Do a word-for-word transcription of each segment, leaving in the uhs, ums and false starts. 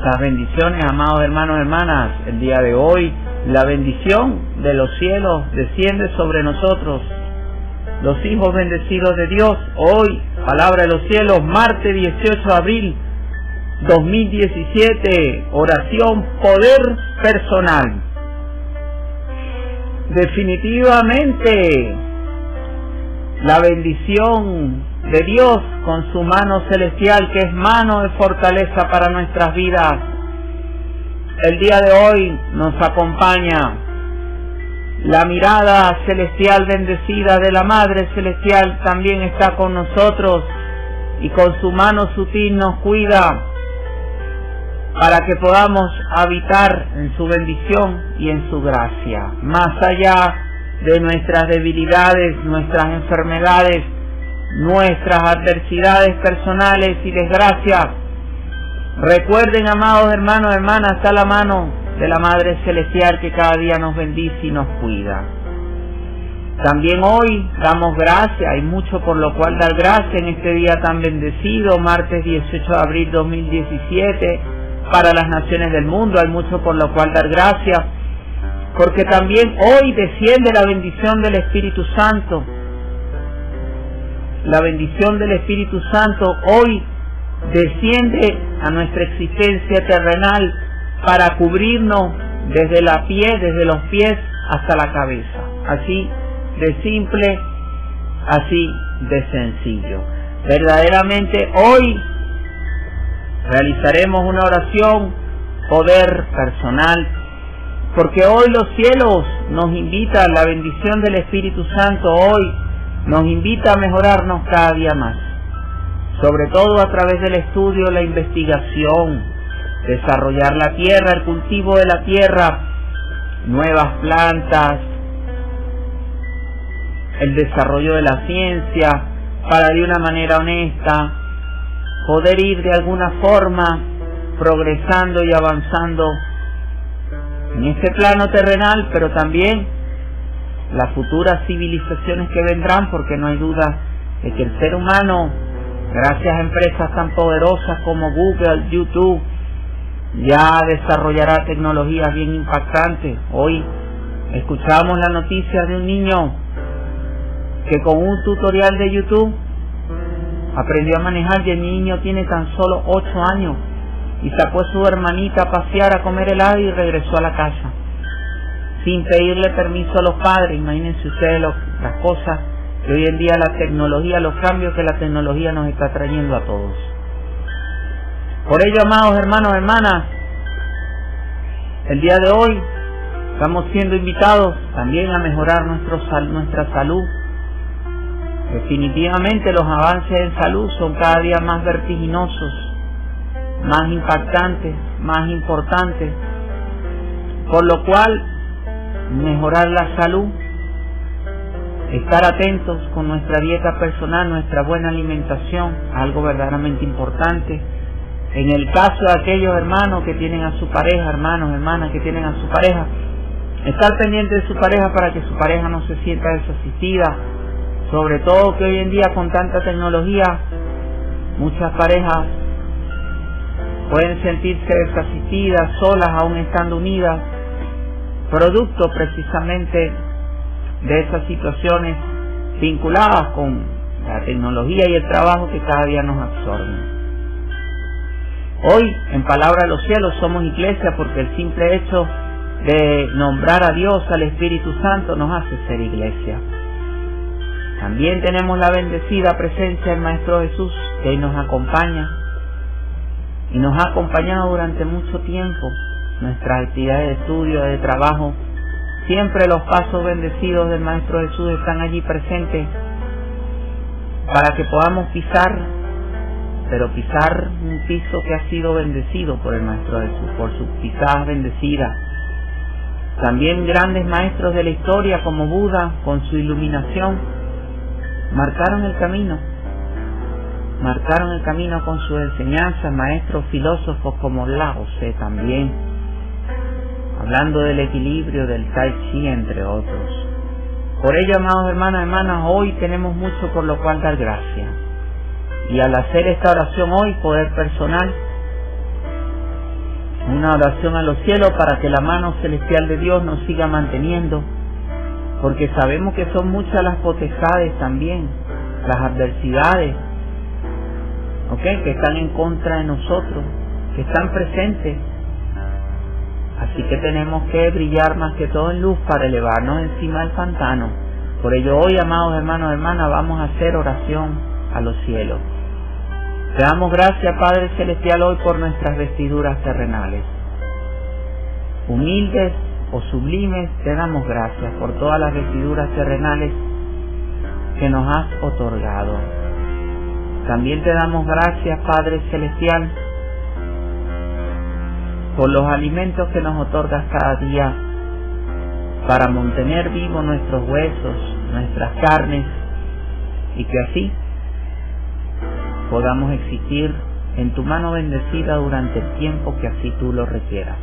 Muchas bendiciones, amados hermanos y hermanas. El día de hoy, la bendición de los cielos desciende sobre nosotros, los hijos bendecidos de Dios. Hoy, palabra de los cielos, martes dieciocho de abril dos mil diecisiete, oración, poder personal. Definitivamente, la bendición de Dios con su mano celestial, que es mano de fortaleza para nuestras vidas, el día de hoy nos acompaña. La mirada celestial bendecida de la Madre Celestial también está con nosotros y con su mano sutil nos cuida para que podamos habitar en su bendición y en su gracia, más allá de nuestras debilidades, nuestras enfermedades, nuestras adversidades personales y desgracias. Recuerden, amados hermanos y hermanas, está la mano de la Madre Celestial que cada día nos bendice y nos cuida. También hoy damos gracias, hay mucho por lo cual dar gracias en este día tan bendecido, martes dieciocho de abril dos mil diecisiete, para las naciones del mundo. Hay mucho por lo cual dar gracias, porque también hoy desciende la bendición del Espíritu Santo. La bendición del Espíritu Santo hoy desciende a nuestra existencia terrenal para cubrirnos desde la pie, desde los pies hasta la cabeza. Así de simple, así de sencillo. Verdaderamente hoy realizaremos una oración, poder personal, porque hoy los cielos nos invitan, la bendición del Espíritu Santo hoy nos invita a mejorarnos cada día más, sobre todo a través del estudio, la investigación, desarrollar la tierra, el cultivo de la tierra, nuevas plantas, el desarrollo de la ciencia, para de una manera honesta poder ir de alguna forma progresando y avanzando en este plano terrenal, pero también las futuras civilizaciones que vendrán, porque no hay duda de que el ser humano, gracias a empresas tan poderosas como Google, YouTube, ya desarrollará tecnologías bien impactantes. Hoy escuchamos la noticia de un niño que con un tutorial de YouTube aprendió a manejar, y el niño tiene tan solo ocho años y sacó a su hermanita a pasear, a comer helado y regresó a la casa sin pedirle permiso a los padres. Imagínense ustedes lo, las cosas que hoy en día la tecnología, los cambios que la tecnología nos está trayendo a todos. Por ello, amados hermanos y hermanas, el día de hoy estamos siendo invitados también a mejorar nuestro, nuestra salud. Definitivamente los avances en salud son cada día más vertiginosos, más impactantes, más importantes, por lo cual mejorar la salud, estar atentos con nuestra dieta personal, nuestra buena alimentación, algo verdaderamente importante. En el caso de aquellos hermanos que tienen a su pareja, hermanos, hermanas que tienen a su pareja, estar pendiente de su pareja para que su pareja no se sienta desasistida. Sobre todo que hoy en día con tanta tecnología, muchas parejas pueden sentirse desasistidas, solas, aún estando unidas, producto precisamente de esas situaciones vinculadas con la tecnología y el trabajo que cada día nos absorben. Hoy, en Palabra de los Cielos, somos iglesia porque el simple hecho de nombrar a Dios, al Espíritu Santo, nos hace ser iglesia. También tenemos la bendecida presencia del Maestro Jesús, que hoy nos acompaña y nos ha acompañado durante mucho tiempo. Nuestras actividades de estudio, de trabajo, siempre los pasos bendecidos del Maestro Jesús están allí presentes para que podamos pisar, pero pisar un piso que ha sido bendecido por el Maestro Jesús, por sus pisadas bendecidas. También grandes maestros de la historia como Buda, con su iluminación, marcaron el camino, marcaron el camino con sus enseñanzas. Maestros filósofos como Lao Tse también, hablando del equilibrio, del Tai Chi, entre otros. Por ello, amados hermanos y hermanas, hoy tenemos mucho por lo cual dar gracias. Y al hacer esta oración hoy, poder personal, una oración a los cielos para que la mano celestial de Dios nos siga manteniendo, porque sabemos que son muchas las potestades también, las adversidades, ¿ok?, que están en contra de nosotros, que están presentes. Así que tenemos que brillar más que todo en luz para elevarnos encima del pantano. Por ello hoy, amados hermanos y hermanas, vamos a hacer oración a los cielos. Te damos gracias, Padre Celestial, hoy por nuestras vestiduras terrenales. Humildes o sublimes, te damos gracias por todas las vestiduras terrenales que nos has otorgado. También te damos gracias, Padre Celestial, por los alimentos que nos otorgas cada día para mantener vivos nuestros huesos, nuestras carnes, y que así podamos existir en tu mano bendecida durante el tiempo que así tú lo requieras.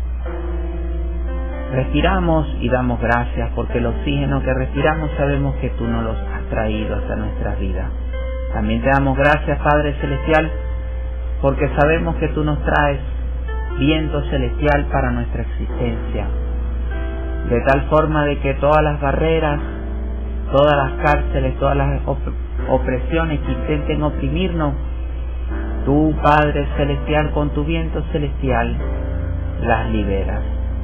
Respiramos y damos gracias porque el oxígeno que respiramos sabemos que tú nos los has traído hasta nuestras vidas. También te damos gracias, Padre Celestial, porque sabemos que tú nos traes viento celestial para nuestra existencia, de tal forma de que todas las barreras, todas las cárceles, todas las op opresiones que intenten oprimirnos, tú, Padre Celestial, con tu viento celestial las liberas.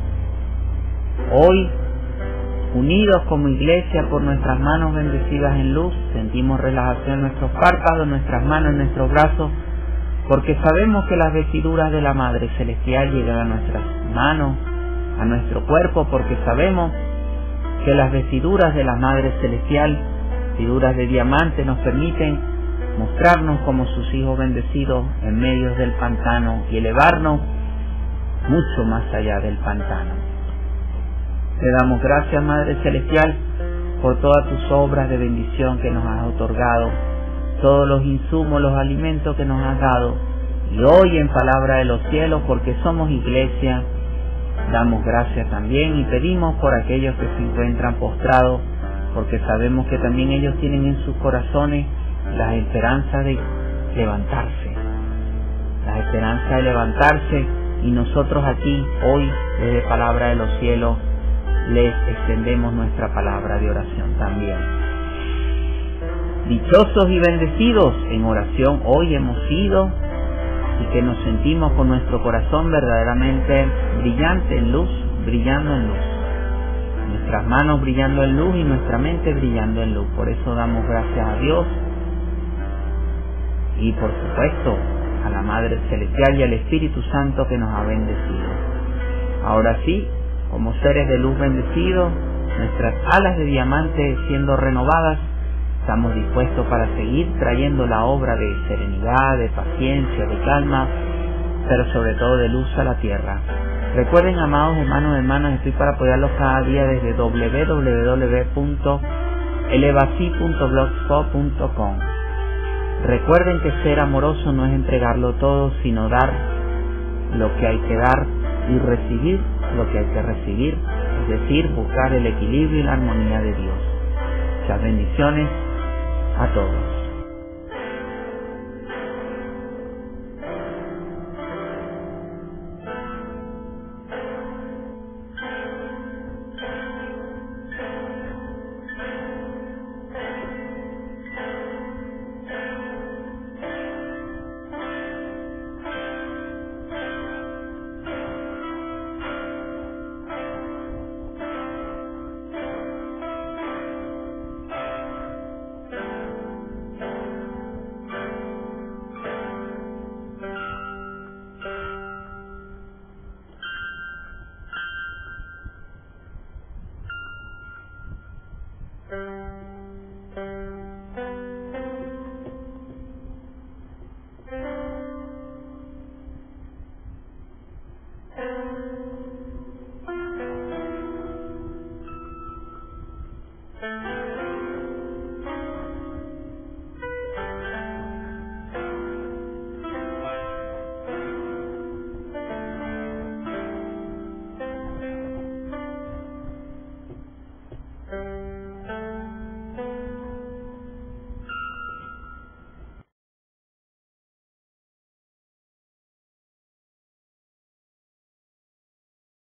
Hoy, unidos como iglesia por nuestras manos bendecidas en luz, sentimos relajación en nuestros párpados, en nuestras manos, en nuestros brazos, porque sabemos que las vestiduras de la Madre Celestial llegan a nuestras manos, a nuestro cuerpo, porque sabemos que las vestiduras de la Madre Celestial, vestiduras de diamante, nos permiten mostrarnos como sus hijos bendecidos en medio del pantano y elevarnos mucho más allá del pantano. Te damos gracias, Madre Celestial, por todas tus obras de bendición que nos has otorgado, todos los insumos, los alimentos que nos has dado, y hoy en palabra de los cielos, porque somos iglesia, damos gracias también y pedimos por aquellos que se encuentran postrados, porque sabemos que también ellos tienen en sus corazones la esperanza de levantarse, la esperanza de levantarse, y nosotros aquí hoy desde palabra de los cielos les extendemos nuestra palabra de oración también. Dichosos y bendecidos en oración hoy hemos sido, y que nos sentimos con nuestro corazón verdaderamente brillante en luz, brillando en luz, nuestras manos brillando en luz y nuestra mente brillando en luz. Por eso damos gracias a Dios y por supuesto a la Madre Celestial y al Espíritu Santo que nos ha bendecido. Ahora sí, como seres de luz bendecidos, nuestras alas de diamante siendo renovadas, estamos dispuestos para seguir trayendo la obra de serenidad, de paciencia, de calma, pero sobre todo de luz a la tierra. Recuerden, amados hermanos y hermanas, estoy para apoyarlos cada día desde doble u doble u doble u punto elevasi punto blogspot punto com. Recuerden que ser amoroso no es entregarlo todo, sino dar lo que hay que dar y recibir lo que hay que recibir, es decir, buscar el equilibrio y la armonía de Dios. Muchas bendiciones a todos. Thank you.